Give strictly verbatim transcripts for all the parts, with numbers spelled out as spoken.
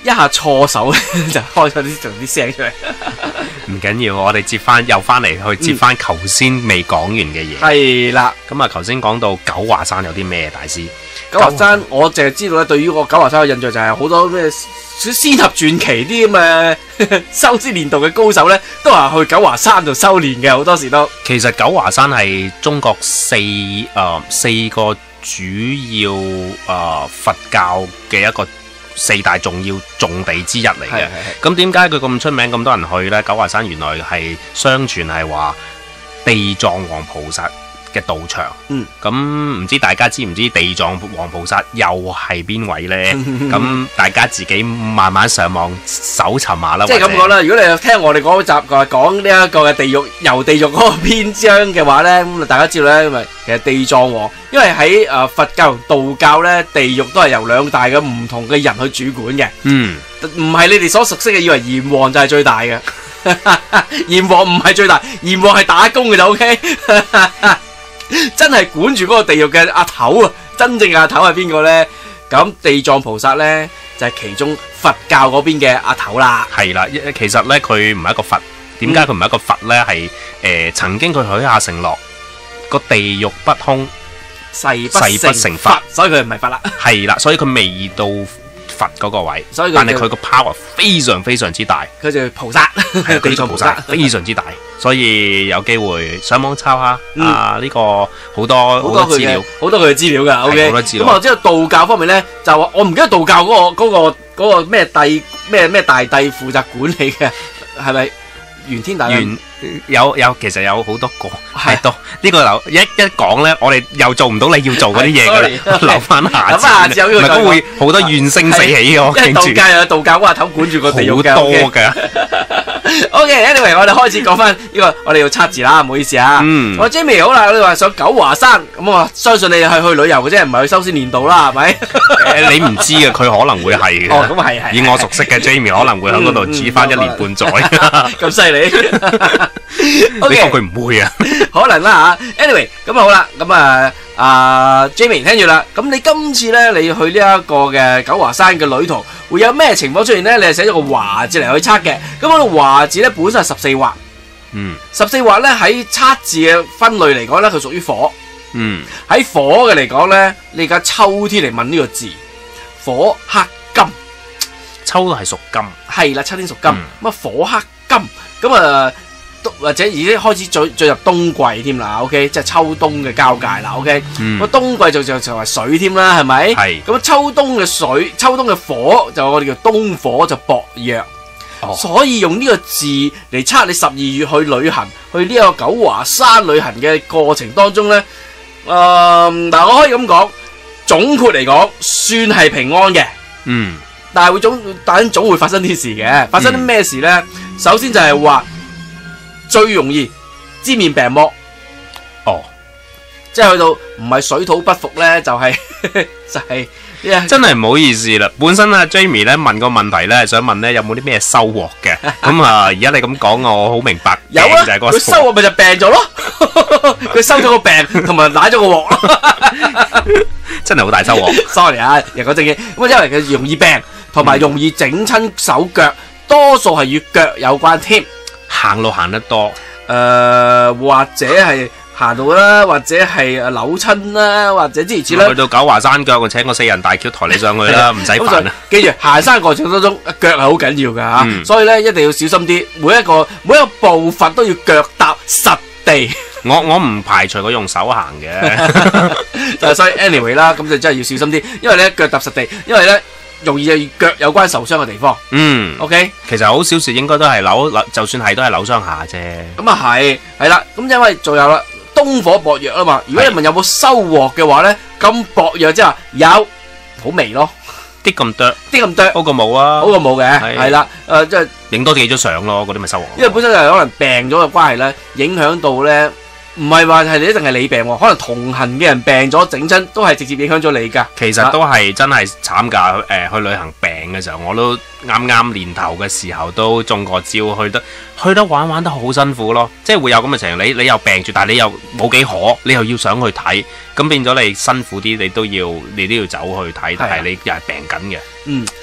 一下錯手就開咗啲仲啲聲出嚟。 唔緊要，我哋接翻又翻嚟去接翻頭先未講完嘅嘢。 係啦， 咁啊，頭先講到九華山有啲咩大師？ 九華山我淨係知道咧，對於個九華山嘅印象就係好多咩仙俠傳奇啲咁嘅修仙練道嘅高手咧，都係去九華山度修煉嘅，好多時都。 其實九華山係中國四誒、呃、四個主要誒、呃、佛教嘅一個四大重要重地之一嚟嘅。咁點解佢咁出名，咁多人去呢？九華山原來係相傳係話地藏王菩薩嘅道場。嗯，咁唔知大家知唔知地藏王菩薩又係邊位呢？咁大家自己慢慢上網搜尋下啦。 即係咁講啦，如果你聽我哋嗰集講呢一個嘅地獄遊地獄嗰個篇章嘅話呢，咁大家知道呢，因為其實地藏王，因為喺誒佛教同道教呢，地獄都係由兩大嘅唔同嘅人去主管嘅。嗯，唔係你哋所熟悉嘅，以為閻王就係最大嘅。閻王唔係最大，閻王係打工嘅就 OK。真係管住嗰個地獄嘅阿頭啊！真正嘅阿頭係邊個呢？咁地藏菩薩呢，就係、是、其中佛教嗰邊嘅阿頭啦。係啦， 其實呢，佢唔係一個佛，點解佢唔係一個佛呢？係誒、呃、曾經佢許下承諾，個地獄不空， 誓不成佛，所以佢唔係佛啦。 係啦，所以佢未到佛嗰個位，所以但係佢個 power 非常非常之大。 佢就菩薩， 係地藏菩薩，非常之大。所以有機會上網抄下、嗯、啊！呢、這個好多好多資料， 好多佢嘅資料噶。O K， 咁我知道道教方面咧，就我唔記得道教嗰、那個嗰、那個嗰、那個咩帝咩咩大帝負責管理嘅，係咪玄天大帝？ 有有，其實有好多個係多呢個留一一講咧，我哋又做唔到你要做嗰啲嘢噶啦，留翻下次。下次有呢個都會好多怨聲四起嘅。我因為道教有道教嗰個頭管住個地獄嘅，好多嘅。O K，anyway， 我哋開始講翻呢個，我哋要測字啦，唔好意思啊。嗯。我 Jamie 好啦，你話上九華山，咁我相信你係去旅遊嘅啫，唔係去修仙練道啦，係咪？ 誒，你唔知嘅，佢可能會係嘅。 哦，咁係係。 以我熟悉嘅 Jamie， 可能會喺嗰度住翻一年半載。 咁犀利。 O K， 佢唔會啊， 可能啦吓。Anyway， 咁啊好啦，咁啊啊 Jamie 聽住啦。咁你今次咧，你去呢一個嘅九華山嘅旅途，會有咩情況出現咧？你係寫咗個華字嚟去測嘅。咁嗰個華字咧，本身係十四畫。嗯。十四畫咧喺測字嘅分類嚟講咧，佢屬於火。嗯。喺火嘅嚟講咧，你而家秋天嚟問呢個字，火克金。 秋都係屬金。係啦，秋天屬金。咁啊、嗯，火克金。咁啊。或者已經開始進進入冬季添啦 ，OK， 即係秋冬嘅交界啦 ，OK，咁、嗯、冬季就就就係水添啦，係咪？係。咁秋冬嘅水，秋冬嘅火就我哋叫冬火，就薄弱。哦。所以用呢個字嚟測你十二月去旅行，去呢個九華山旅行嘅過程當中咧，誒、呃，嗱，我可以咁講，總括嚟講，算係平安嘅。嗯。但係會總，但係總會發生啲事嘅。發生啲咩事咧？嗯、首先就係話。最容易知面病魔，哦，即係去到唔係水土不服咧，就係、是、就係、是， 真係唔好意思啦。本身啊 Jamie 咧問個問題咧，想問咧有冇啲咩收穫嘅。咁啊，而家你咁講我好明白。 有啊，佢收穫咪就病咗咯，佢收咗個病，同埋攋咗個鑊咯， 真係好大收穫。 Sorry 啊，人講正經，咁因為佢容易病，同埋容易整親手腳，嗯、多數係與腳有關添。 行路行得多，誒、 呃、或者係行路啦，或者係扭親啦，或者之類之類。 去到九華山腳，我請個四人大轎抬你上去啦，唔使煩啊！ 記住行山過程當中，腳係好緊要噶吓，嗯、所以咧一定要小心啲，每一個每一個步伐都要腳踏實地。 我我唔排除佢用手行嘅， 就所以 anyway 啦，咁就真係要小心啲，因為咧腳踏實地，因為咧。容易係腳有關受傷嘅地方。嗯 ，OK， 其實好小事，應該都係扭扭，就算係都係扭傷下啫。 咁啊係，係啦。咁因為仲有啦，冬火薄弱啊嘛。如果你問有冇收穫嘅話咧，咁薄弱即係話有，好微咯， 啲咁多， 啲咁多， 好過冇啊， 好過冇嘅，係啦。誒，即係影多幾張相咯，嗰啲咪收穫。 因為本身就係可能病咗嘅關係咧，影響到咧。唔係話係你一定係你病，可能同行嘅人病咗整親，都係直接影響咗你噶。 其實都係真係慘噶。誒、呃，去旅行病嘅時候，我都啱啱年頭嘅時候都中過招，去得去得玩玩得好辛苦咯。即係會有咁嘅情況，你你又病住，但係你又冇幾可，你又要想去睇，咁變咗你辛苦啲，你都要你都要走去睇，但係你又係病緊嘅。 嗯，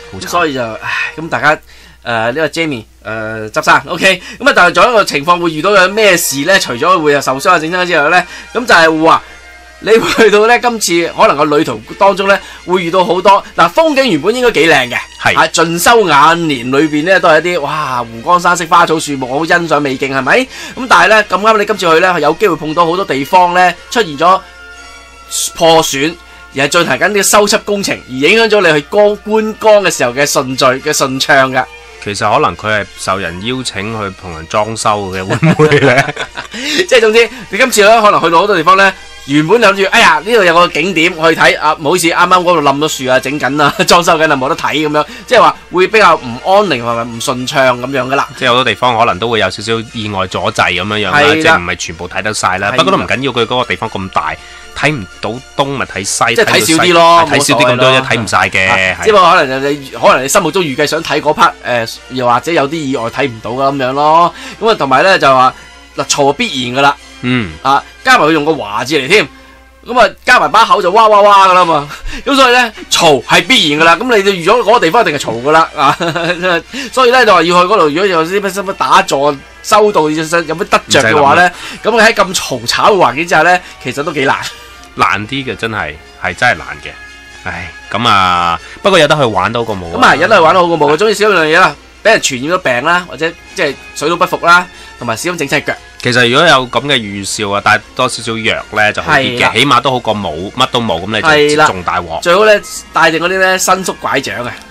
好慘。 所以就唉，咁大家誒呢個 Jamie 誒執生 OK， 咁啊但係仲有一個情況會遇到有咩事咧？除咗會有受傷啊整親之外咧，咁就係話你會去到咧今次可能個旅途當中咧會遇到好多嗱風景原本應該幾靚嘅，係啊盡收眼簾裏邊咧都係一啲哇湖光山色花草樹木，我好欣賞美景係咪？咁但係咧咁啱你今次去咧有機會碰到好多地方咧出現咗破損。而係進行緊呢個修葺工程，而影響咗你去光觀光嘅時候嘅順序嘅順暢噶。 其實可能佢係受人邀請去同人裝修嘅，會唔會咧？ 即係總之，你今次咧可能去到好多地方咧，原本諗住，哎呀呢度有個景點我去睇，啊唔好意思，啱啱嗰度冧咗樹啊，整緊啊，裝修緊啊，冇得睇咁樣，即係話會比較唔安寧或者唔順暢咁樣噶啦。 即係好多地方可能都會有少少意外阻滯咁樣樣啦，即係唔係全部睇得晒啦。不過都唔緊要，佢嗰個地方咁大。睇唔到東咪睇西， 即係睇少啲咯， 睇少啲咁多啫，睇唔晒嘅。 只不過可能你可能你心目中預計想睇嗰 part，誒又或者有啲意外睇唔到噶咁樣咯。咁啊同埋咧就話嗱嘈必然噶啦，嗯啊加埋佢用個華字嚟添，咁啊加埋把口就哇哇哇噶啦嘛。咁所以咧嘈係必然噶啦。咁你就預咗嗰個地方一定係嘈噶啦啊。所以咧就話要去嗰度，如果有啲乜乜打坐修道有乜得着嘅話咧，咁你喺咁嘈吵嘅環境之下咧，其實都幾難。 難啲嘅真係係真係難嘅，唉咁啊！不過有得去玩到好過冇。咁啊，有得去玩到好過冇。總之少樣嘢啦，俾人傳染咗病啦，或者即係水土不服啦，同埋少咁整親腳。 其實如果有咁嘅預兆啊，帶多少少藥咧就好啲嘅，起碼都好過冇乜都冇，咁你就仲大鑊。 最好咧帶定嗰啲咧伸縮拐杖啊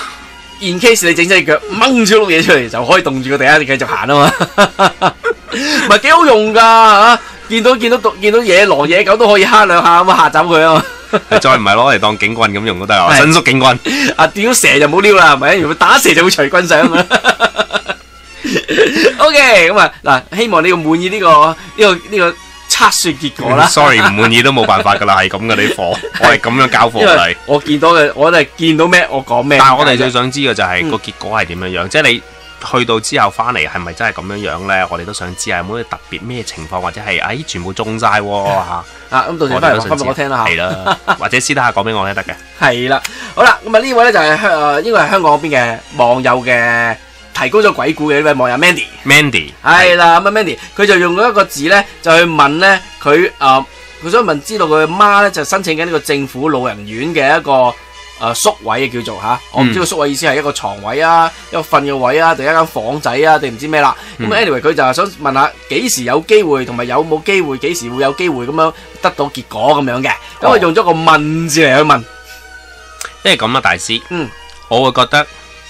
，in case 你整親隻腳掹出碌嘢出嚟，就可以凍住個地下，你繼續行啊嘛，唔係幾好用噶嚇。見到見到見到野狼野狗都可以蝦兩下咁啊嚇走佢啊嘛！ 再唔係攞嚟當警棍咁用都得啊！伸縮警棍啊！見到蛇就冇撩啦，係咪？如果打蛇就會隨棍上啊！OK， 咁啊嗱，希望你要滿意呢個呢個呢個測算結果啦。 Sorry， 唔滿意都冇辦法噶啦，係咁嘅啲貨，我係咁樣交貨你。 我見到嘅，我哋見到咩，我講咩。 但係我哋最想知嘅就係個結果係點樣樣，即係你。去到之後翻嚟係咪真係咁樣樣咧？我哋都想知啊，有冇啲特別咩情況，或者係誒全部中晒喎嚇啊！ 咁到時翻嚟講翻俾我聽啦嚇， 係啦，或者私底下講俾我聽得嘅。 係啦，好啦，咁啊呢位咧就係香應該係香港嗰邊嘅網友嘅提供咗鬼故嘅呢位網友 Mandy。Mandy 係啦，咁啊 Mandy 佢就用咗一個字咧，就去問咧佢誒，佢想問知道佢媽咧就申請緊呢個政府老人院嘅一個。誒宿位叫做嚇，我唔知個宿位意思係一個床位啊，一個瞓嘅位啊，定一間房仔啊，定唔知咩啦。咁 anyway 佢就係想問下幾時有機會，同埋有冇機會，幾時會有機會咁樣得到結果咁樣嘅。咁佢用咗個問字嚟去問， 因為咁啊，大師， 嗯， 我會覺得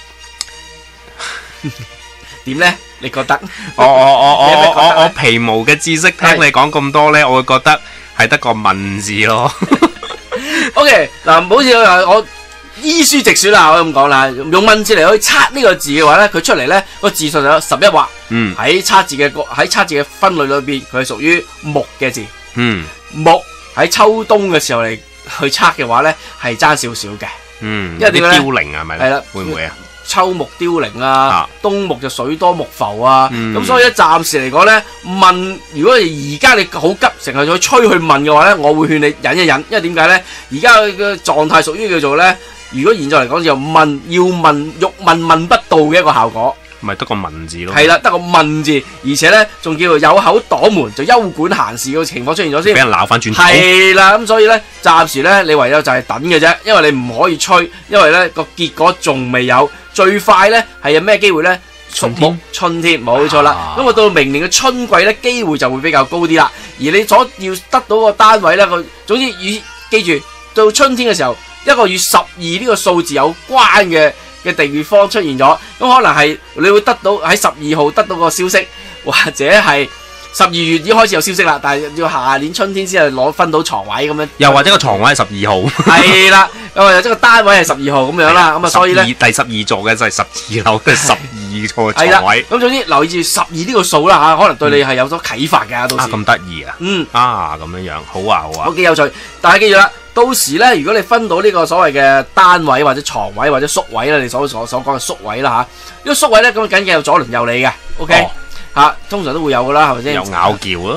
點咧？你覺得？ 我我我我我我皮毛嘅知識聽你講咁多咧，我會覺得係得個問字咯。 OK， 嗱，唔好似我依書直說啦，我咁講啦，用問字嚟去測呢個字嘅話咧，佢出嚟咧個字數就有十一畫。嗯，喺測字嘅喺測字嘅分類裏邊，佢係屬於木嘅字。嗯，木喺秋冬嘅時候嚟去測嘅話咧，係爭少少嘅。嗯，因為點咧？凋零係咪？係啦，會唔會啊？ 秋木凋零啊，冬木就水多木浮啊，咁所以咧暫時嚟講咧問，如果而家你好急成日去催去問嘅話咧，我會勸你忍一忍，因為點解咧？而家嘅狀態屬於叫做咧，如果現在嚟講就問要問欲問問不到嘅一個效果， 咪得個問字咯。 係啦，得個問字，而且咧仲叫做有口擋門，就休管閒事嘅情況出現咗先， 俾人鬧翻轉頭。 係啦，咁所以咧暫時咧你唯有就係等嘅啫，因為你唔可以催，因為咧個結果仲未有。最快咧係有咩機會咧？ 春天， 春天冇錯啦。咁啊到明年嘅春季咧，機會就會比較高啲啦。而你所要得到個單位咧，佢總之與記住到春天嘅時候，一個與十二呢個數字有關嘅嘅地方出現咗，咁可能係你會得到喺十二號得到個消息，或者係十二月已經開始有消息啦，但係要下年春天先係攞分到床位咁樣。 又或者個床位係十二號。 係啦，咁啊即係個單位係十二號咁樣啦，咁啊所以咧第十二座嘅就係十二樓嘅十二座床位。 咁總之留意住十二呢個數啦嚇，可能對你係有咗啟發㗎。到時啊咁得意啊！嗯啊咁樣樣，好啊好啊。 好幾有趣，但係記住啦，到時咧如果你分到呢個所謂嘅單位或者床位或者宿位啦，你所所所講嘅宿位啦嚇，呢個宿位咧咁緊嘅有左鄰右里嘅 ，OK。嚇，通常都會有噶啦，係咪先？ 有拗撬啊！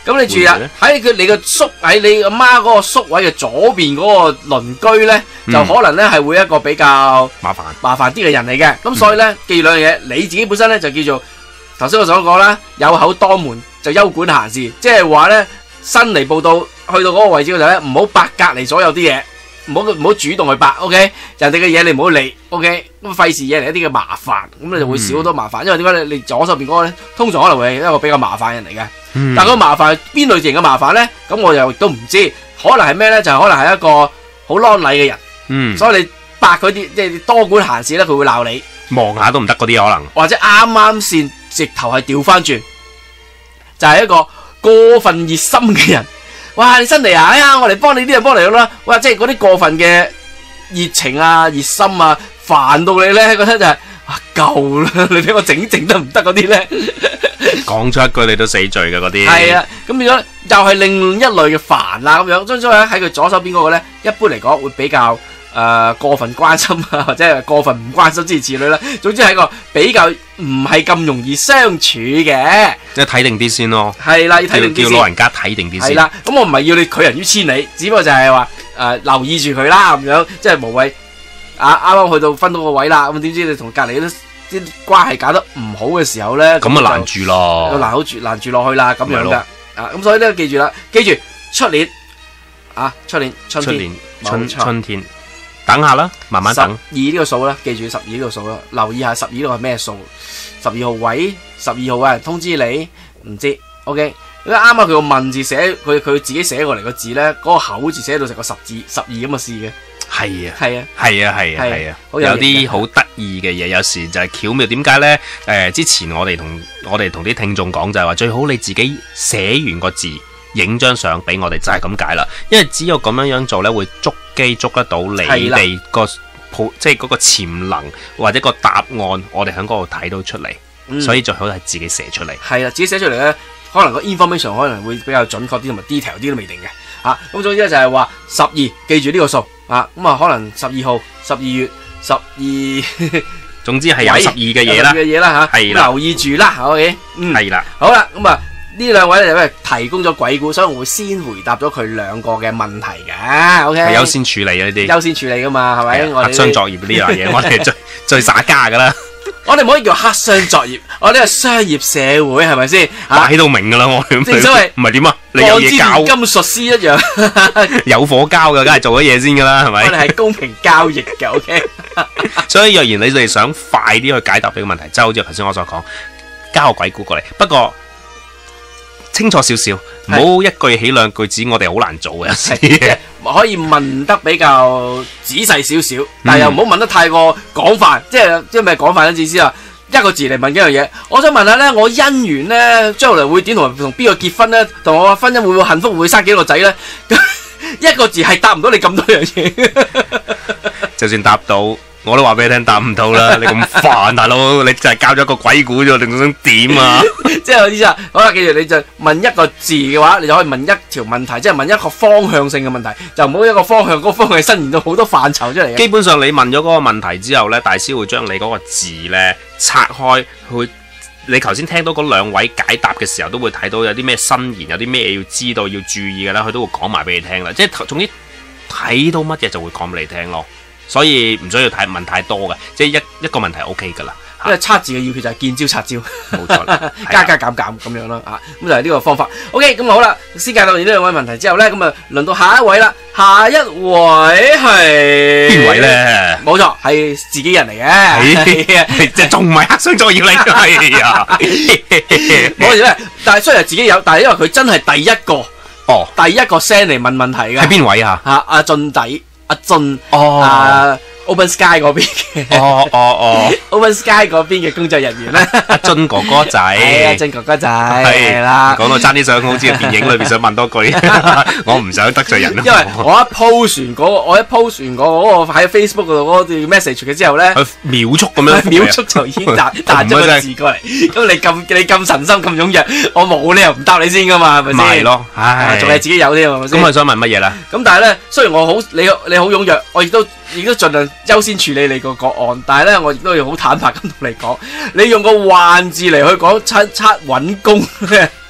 咁你住啊喺佢你個宿喺你阿媽嗰個宿位嘅左邊嗰個鄰居咧，嗯、就可能咧係會一個比較麻煩麻煩啲嘅人嚟嘅。咁所以咧，記住兩樣嘢，你自己本身咧就叫做頭先我所講啦，有口當門就休管閒事，即係話咧新嚟報到去到嗰個位置嗰陣咧，唔好白隔離所有啲嘢。唔好唔好主動去白 ，OK？ 人哋嘅嘢你唔好理 ，OK？ 咁費事惹嚟一啲嘅麻煩，咁你就會少好多麻煩。嗯、因為點解咧？你左手邊嗰個咧，通常可能會係一個比較麻煩人嚟嘅。嗯、但係個麻煩邊類型嘅麻煩咧？咁我又都唔知，可能係咩咧？就係、是、可能係一個好啷禮嘅人。嗯。所以你白佢啲，即係多管閒事咧，佢會鬧你。 望下都唔得嗰啲可能。或者啱啱先直頭係調翻轉，就係、是、一個過分熱心嘅人。哇！你新嚟啊！哎呀，我嚟幫你啲人幫嚟啦！哇！即係嗰啲過分嘅熱情啊、熱心啊，煩到你咧，覺得就係、是、啊夠啦！你俾我整整得唔得嗰啲咧？ 講出一句你都死罪嘅嗰啲。係啊，咁變咗又係另一類嘅煩啦咁樣。所以喺佢左手邊嗰個咧，一般嚟講會比較誒、呃、過分關心啊，或者係過分唔關心之類之類啦。總之係一個比較唔係咁容易相處嘅。 即係睇定啲先咯。係啦，要睇定啲先。 叫老人家睇定啲先。係啦，咁我唔係要你拒人於千里，只不過就係話誒留意住佢啦咁樣，即係無謂啊啱啱去到分到個位啦，咁點知你同隔離啲啲關係搞得唔好嘅時候咧， 咁啊難住咯， 難好住難住落去啦咁樣噶啊，咁所以咧記住啦，記住出年啊出年春天， 年春春天。等下啦，慢慢等。 十二呢個數啦，記住十二呢個數啦，留意下十二呢個係咩數？十二號位，十二號有人通知你，唔知。OK，咁啱啱佢個問字寫，佢佢自己寫過嚟個字咧，嗰、那個口字寫到成個十字十二咁嘅事嘅。 係啊， 係啊， 係啊，係啊，係啊，有啲好得意嘅嘢，有時就係巧妙。點解咧？誒、呃，之前我哋同我哋同啲聽眾講就係話，最好你自己寫完個字，影張相俾我哋，就係咁解啦。因為只有咁樣樣做咧，會捉機捉得到你哋個即係嗰個潛能或者個答案，我哋喺嗰度睇到出嚟。嗯、所以最好係自己寫出嚟。係啦，自己寫出嚟咧，可能個 information 可能會比較準確啲，同埋 detail 啲都未定嘅。啊，咁總之咧就係話十二，記住呢個數啊。咁啊，可能十二號、十二月、十二，總之係有十二嘅嘢啦。嘅嘢啦吓，係啦，留意住啦。OK，嗯，係啦。好啦，咁啊。呢兩位咧就提供咗鬼故，所以我會先回答咗佢兩個嘅問題嘅。OK，係優先處理啊呢啲，優先處理噶嘛，係咪？黑箱作業呢樣嘢，我哋最最耍家噶啦。我哋唔可以叫黑箱作業，我哋係商業社會，係咪先？擺到明噶啦，我正所謂唔係點啊？你有嘢交，金術師一樣，有火交嘅，梗係做咗嘢先噶啦，係咪？我哋係公平交易嘅。OK，所以若然你哋想快啲去解答呢個問題，就好似頭先我所講，交個鬼故過嚟。不過清楚少少，唔好一句起兩句止，我哋好難做嘅。有時可以問得比較仔細少少，但係又唔好問得太過廣泛，即係即係咩廣泛嘅意思啊？一個字嚟問幾樣嘢，我想問下咧，我姻緣咧將來會點同同邊個結婚咧？同我婚姻會唔會幸福？會唔會生幾個仔咧？一個字係答唔到你咁多樣嘢，就算答到。我都話俾你聽，答唔到啦！你咁煩，大佬，你就係教咗個鬼故啫，你想點啊？即係我意思啊！好啦，記住，你就問一個字嘅話，你就可以問一條問題，即係問一個方向性嘅問題，就唔好一個方向，嗰個方向伸延到好多範疇出嚟嘅。基本上你問咗嗰個問題之後呢，大師會將你嗰個字呢拆開，會你頭先聽到嗰兩位解答嘅時候，都會睇到有啲咩新言，有啲咩要知道要注意嘅啦，佢都會講埋俾你聽啦。即係總之睇到乜嘢就會講俾你聽咯。所以唔需要睇問太多嘅，即係一一個問題 O K 噶啦。因為測字嘅要訣就係見招拆招，冇錯啦，加加減減咁樣啦啊，咁就係呢個方法。O K，咁好啦，先解答完呢兩位問題之後咧，咁啊輪到下一位啦。下一位係邊位咧？冇錯，係自己人嚟嘅，即係仲唔係黑箱作業嚟？係啊，冇事咩？但係雖然自己有，但係因為佢真係第一個哦，第一個 send 嚟問問題嘅。係邊位啊？吓阿俊底。阿俊哦，啊 Open Sky 嗰邊嘅哦哦哦 ，Open Sky 嗰邊嘅工作人員咧，阿俊哥哥仔，係阿俊哥哥仔，係啦。講到爭啲想好似電影裏邊想問多句，我唔想得罪人咯。因為我一 post 完嗰個，我一 post 完嗰個喺 Facebook 嗰度嗰段 message 嘅之後咧，秒速咁樣，秒速就已經彈彈咗個字過嚟。咁你咁你咁神心咁踴躍，我冇理由唔答你先噶嘛，係咪先？係咯，唉，仲係自己有添，係咪先？咁我想問乜嘢啦？咁但係咧，雖然我好你你好踴躍，我亦都亦都盡量優先處理你個個案，但係咧，我亦都要好坦白咁同你講，你用個幻字嚟去講七七揾工咧，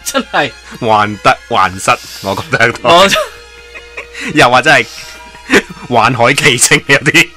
真係患得患失，我覺得我又或者係幻海奇情有啲。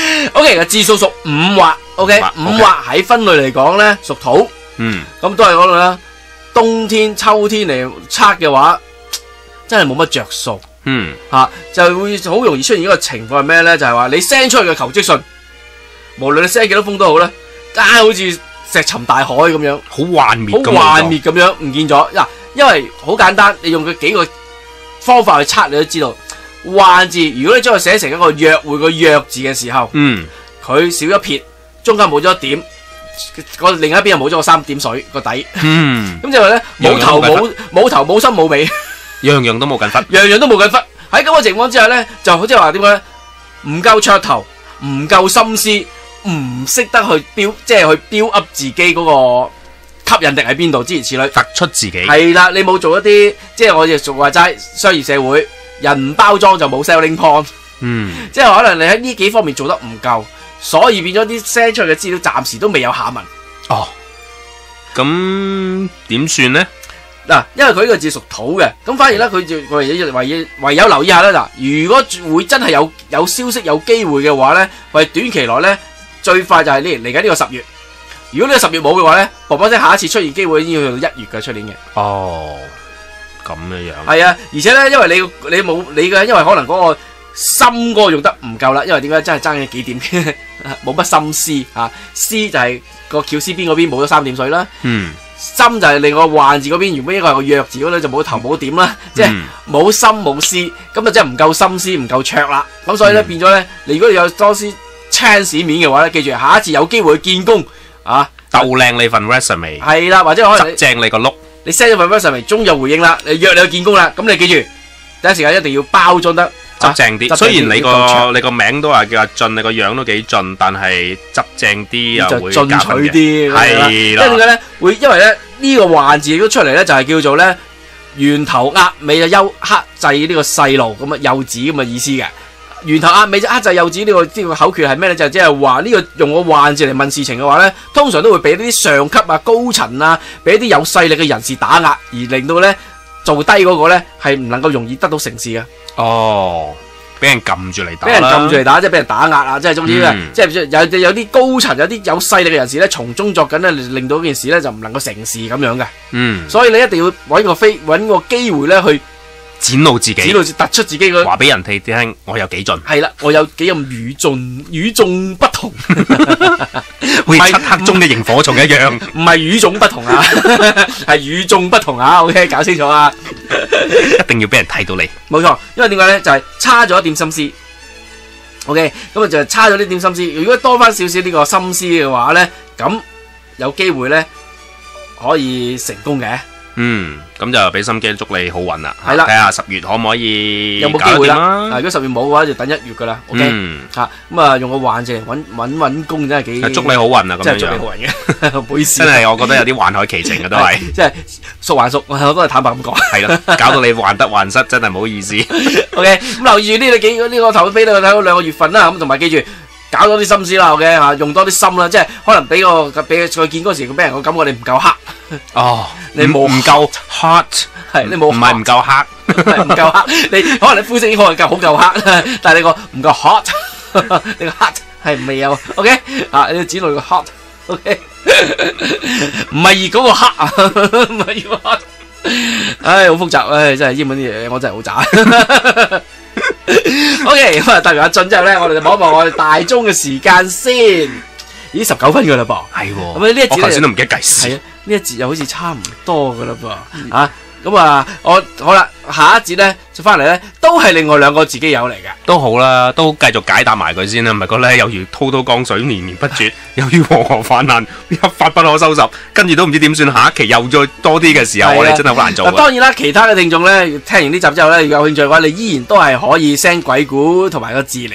O K， 個字數屬五畫 ，O K， 五畫喺分類嚟講咧屬土， 嗯， 咁都係嗰度啦。冬天、秋天嚟測嘅話，真係冇乜着數， 嗯， 吓、啊、就會好容易出現一個情況係咩咧？就係話你 send 出去嘅求職信，無論你 send 幾多封都好啦，啊，好似石沉大海咁樣， 好幻滅， 好幻滅咁樣唔見咗。嗱，因為好簡單，你用佢幾個方法去測，你都知道。幻字，如果你將佢寫成一個約會個約字嘅時候， 嗯，佢少一撇，中間冇咗一點，個另一邊又冇咗個三點水個底， 嗯， 咁就係咧冇頭冇冇頭冇心冇尾， 樣樣都冇緊忽， 樣樣都冇緊忽。喺咁嘅情況之下咧，就好似話點講咧，唔夠噱頭，唔夠心思，唔識得去標，即係去標 up 自己嗰個吸引力喺邊度，諸如此類， 突出自己。 係啦，你冇做一啲，即係我哋俗話齋商業社會。人包裝就冇 selling point， 嗯， 即係可能你喺呢幾方面做得唔夠，所以變咗啲 send 出去嘅資料暫時都未有下文。 哦，咁點算呢？ 嗱，因為佢呢個字屬土嘅，咁反而咧佢就唯有唯唯有留意下啦。嗱，如果會真係有有消息有機會嘅話咧，為短期內咧最快就係呢嚟緊呢個十月。如果呢個十月冇嘅話咧，啵啵聲下一次出現機會已經要去到一月嘅出年嘅。 哦。咁嘅樣係啊，而且咧，因為你你冇你嘅，因為可能嗰個心嗰個用得唔夠啦，因為點解真係爭咗幾點，冇乜心思啊。思就係個翹絲邊嗰邊冇咗三點水啦，嗯，心就係另外幻字嗰邊原本應該係個弱字嗰度就冇頭冇點啦，嗯、即係冇心冇思，咁就真係唔夠心思唔夠卓啦。咁所以咧、嗯、變咗咧，你如果你有多啲 chance 面嘅話咧，記住下一次有機會去見工啊， 鬥靚你份 resume 係啦，或者可能執正你個碌。 你 send 咗份 resume 終有回應啦，你約你去見工啦，咁你記住第一時間一定要包裝得執正啲。雖然你個你個名都話叫阿俊，你個樣都幾俊，但係執正啲又會進取啲。係啦，因為點解咧？會因為咧呢個幻字都出嚟咧，就係叫做咧源頭壓尾就休克制呢個細路咁啊幼子咁嘅意思嘅。源頭壓尾就克制幼子呢個呢個口訣係咩咧？就即係話呢個用個幻字嚟問事情嘅話咧，通常都會俾啲上級啊、高層啊，俾啲有勢力嘅人士打壓，而令到咧做低嗰個咧係唔能夠容易得到成事嘅。 哦，俾人撳住嚟打， 俾人撳住嚟打，即係俾人打壓啊！即係總之咧，即係有有啲高層、有啲有勢力嘅人士咧，從中作緊咧，令到件事咧就唔能夠成事咁樣嘅。嗯，所以你一定要揾個飛揾個機會咧去。 展露自己， 展露突出自己個， 話俾人哋聽，我有幾盡。 係啦，我有幾咁與眾與眾不同， 好似漆黑中嘅螢火蟲一樣。 唔係與眾不同啊，係與眾不同啊。OK， 搞清楚啊！ 一定要俾人睇到你。 冇錯，因為點解咧？就係、是、差咗一點心思。OK， 咁啊就係差咗呢點心思。如果多翻少少呢個心思嘅話咧，咁有機會咧可以成功嘅。嗯， 咁就俾心機，祝你好運啦。 係啦， 睇下十月可唔可以有冇機會啦？如果十月冇嘅話，就等一月噶啦。OK，吓咁啊，用個幻字嚟搵搵搵工真係幾， 祝你好運啊！咁樣， 真係祝你好運嘅，唔好意思。 真係，我覺得有啲幻海奇情嘅都係， 即係熟還熟，我都係坦白咁講。 係啦，搞到你患得患失，真係唔好意思。 OK，咁留意住呢幾呢個頭飛你睇到兩個月份啦，咁同埋記住。搞多啲心思啦 ，OK 吓，用多啲心啦，即係可能俾個俾佢見嗰時，佢俾人個感覺你唔夠黑。哦，你冇唔夠 hot， 係你冇唔係唔夠黑，唔夠黑。你可能你膚色已經可能夠好夠黑，但係你個唔夠 hot， 你個 hot 係未有 ，OK 啊？你要指路個 hot，OK， 唔係熱嗰個黑啊，唔係熱個 hot。唉，好複雜，唉，真係英文啲嘢，我真係好渣。OK， 咁啊，答完阿俊之後咧，我哋就望一望我哋大鐘嘅時間先，已經十九分噶啦噃，係喎。咁啊呢一節我頭先都唔記得計時，係啊，呢一節又好似差唔多噶啦噃，嗯、啊，咁啊，我好啦，下一節咧就翻嚟咧，都係另外兩個自己友嚟嘅， 都好啦，都繼續解答埋佢先啦，唔係覺得有如滔滔江水連綿不絕，有如黃河泛濫，一發不可收拾，跟住都唔知點算，下一期又再多啲嘅時候，我哋真係好難做。嗱， 當然啦，其他嘅聽眾咧，聽完呢集之後咧，有興趣嘅話，你依然都係可以 send 鬼故同埋個字嚟測。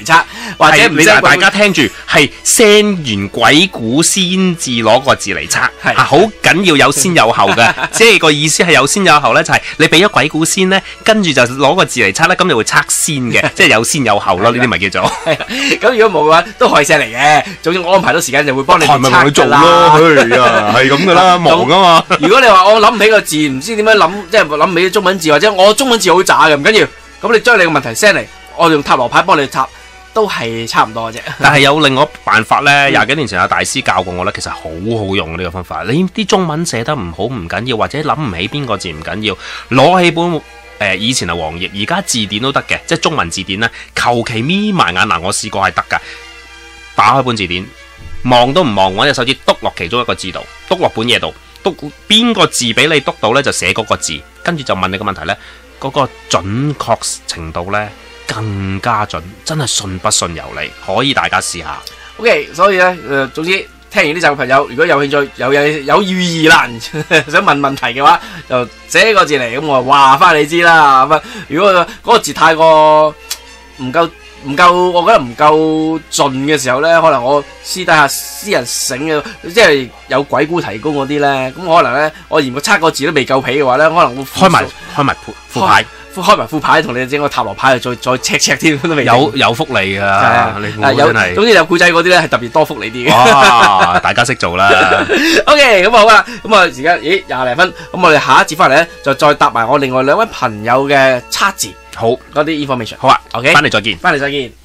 或者唔你大家聽住係 send 完鬼故先至攞個字嚟測，係好緊要有先有後嘅，即係個意思係有先有後咧，就係你俾咗鬼故先咧，跟住就攞個字嚟測咧，咁就會測先嘅，即係有先有後咯，呢啲咪叫做。 咁如果冇嘅話，都可以 send 嚟嘅。總之我安排到時間就會幫你測㗎啦。係咪同你做咯？ 係啊，係咁噶啦，忙啊嘛。 如果你話我諗唔起個字，唔知點樣諗，即係諗唔起中文字，或者我中文字好渣嘅，唔緊要。咁你將你個問題 send 嚟，我用塔羅牌幫你插，都係差唔多嘅啫。但係有另外辦法咧，廿幾年前有大師教過我咧，其實好好用呢個方法。你啲中文寫得唔好唔緊要，或者諗唔起邊個字唔緊要，攞起本誒、呃、以前係黃頁，而家字典都得嘅，即係中文字典咧，求其眯埋眼嗱，我試過係得噶。打開本字典，望都唔望，揾隻手指篤落其中一個字度，篤落本嘢度，篤邊個字俾你篤到咧，就寫嗰個字，跟住就問你個問題咧。嗰個準確程度咧更加準，真係信不信由你，可以大家試下。OK， 所以咧誒、呃，總之聽完呢集嘅朋友，如果有興趣、有有有寓意啦，想問問題嘅話，就寫個字嚟，咁我話翻你知啦。咁如果嗰個字太過唔夠唔夠，我覺得唔夠盡嘅時候咧，可能我私底下私人醒嘅，即係有鬼故提供嗰啲咧，咁可能咧我嫌個測個字都未夠皮嘅話咧，可能會開埋開埋副牌，開埋副牌同你整個塔羅牌，再再 check check 添都未有有福利噶，啊、你有真係，總之有古仔嗰啲咧係特別多福利啲嘅。哇，大家識做啦。OK， 咁好啦，咁啊而家咦廿零分，咁我哋下一節翻嚟咧就再答埋我另外兩位朋友嘅測字。好，嗰啲 information。好啊 ，OK， 翻嚟再見，翻嚟再見。